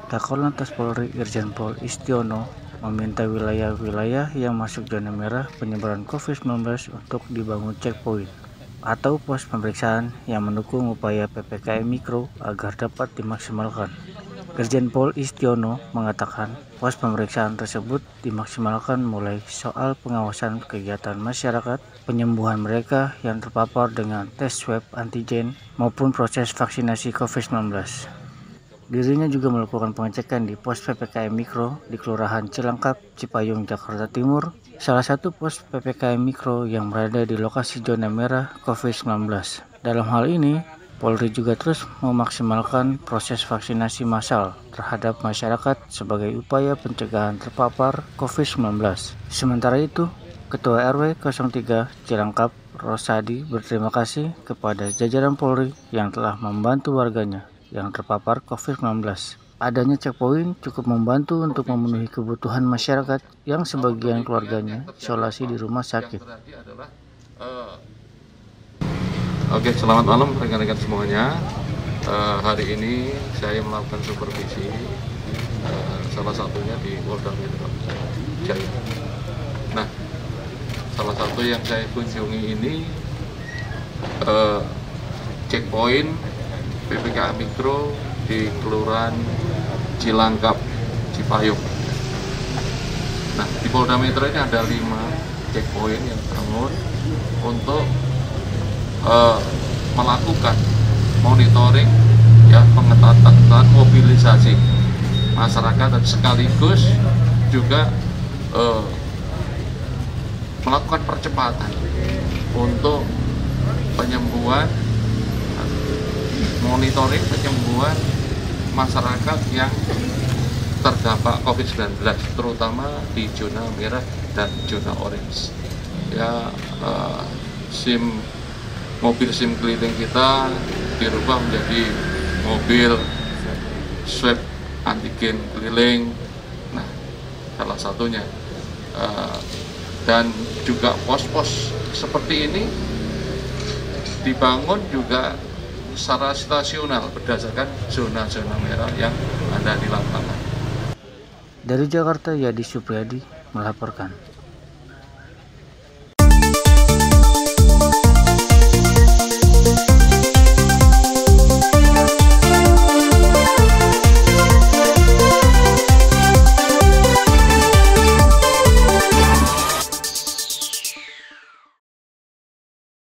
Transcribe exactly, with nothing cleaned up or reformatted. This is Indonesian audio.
Kakor Polri Irjen Pol Istiono meminta wilayah-wilayah yang masuk zona merah penyebaran covid sembilan belas untuk dibangun checkpoint atau pos pemeriksaan yang mendukung upaya P P K M Mikro agar dapat dimaksimalkan. Irjen Pol Istiono mengatakan pos pemeriksaan tersebut dimaksimalkan mulai soal pengawasan kegiatan masyarakat, penyembuhan mereka yang terpapar dengan tes swab antigen maupun proses vaksinasi covid sembilan belas. Dirinya juga melakukan pengecekan di pos P P K M Mikro di Kelurahan Cilangkap, Cipayung, Jakarta Timur, salah satu pos P P K M Mikro yang berada di lokasi zona merah covid sembilan belas. Dalam hal ini, Polri juga terus memaksimalkan proses vaksinasi massal terhadap masyarakat sebagai upaya pencegahan terpapar covid sembilan belas. Sementara itu, Ketua R W nol tiga Cilangkap, Rosadi, berterima kasih kepada jajaran Polri yang telah membantu warganya yang terpapar covid sembilan belas. Adanya checkpoint cukup membantu untuk memenuhi kebutuhan masyarakat yang sebagian keluarganya isolasi di rumah sakit. Oke, selamat malam rekan-rekan semuanya. Uh, hari ini saya melakukan supervisi, uh, salah satunya di Polda Metro Jaya. Nah, salah satu yang saya kunjungi ini uh, checkpoint P P K M Mikro di Kelurahan Cilangkap, Cipayung. Nah, di Polda Metro ini ada lima checkpoint yang terbangun untuk uh, melakukan monitoring, ya, pengetatan mobilisasi masyarakat dan sekaligus juga uh, melakukan percepatan untuk penyembuhan, monitoring penyembuhan masyarakat yang terdampak covid sembilan belas, terutama di zona merah dan zona orange. Ya, uh, SIM mobil SIM keliling kita dirubah menjadi mobil swab antigen keliling. Nah, salah satunya uh, dan juga pos-pos seperti ini dibangun juga secara stasional berdasarkan zona-zona merah yang ada di lapangan. Dari Jakarta, Yadi Supriyadi melaporkan.